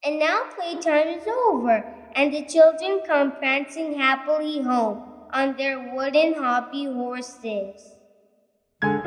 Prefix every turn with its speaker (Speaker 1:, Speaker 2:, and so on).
Speaker 1: And now playtime is over, and the children come prancing happily home on their wooden hobby horses.